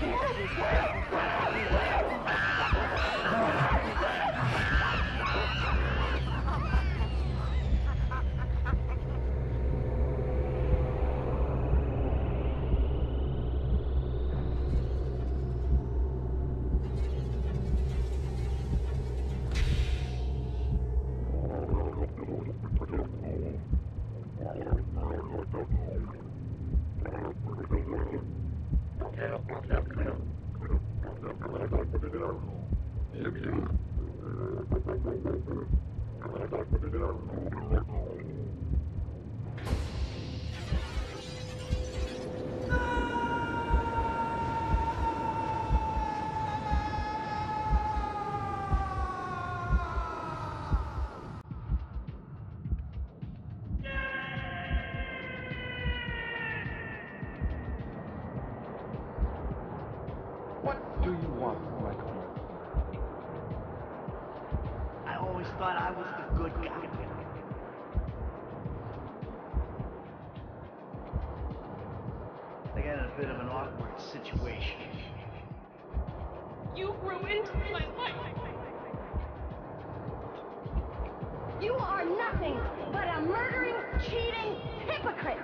What do you want, Michael? I always thought I was the good guy. I got in a bit of an awkward situation. You ruined my life. You are nothing but a murdering, cheating hypocrite.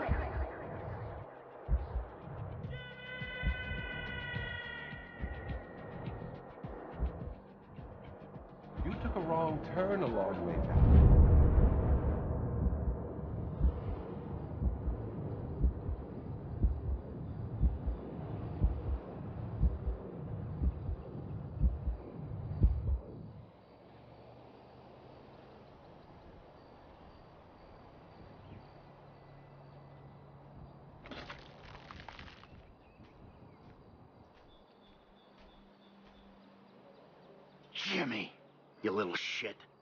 You took a wrong turn along the way. Jimmy, you little shit.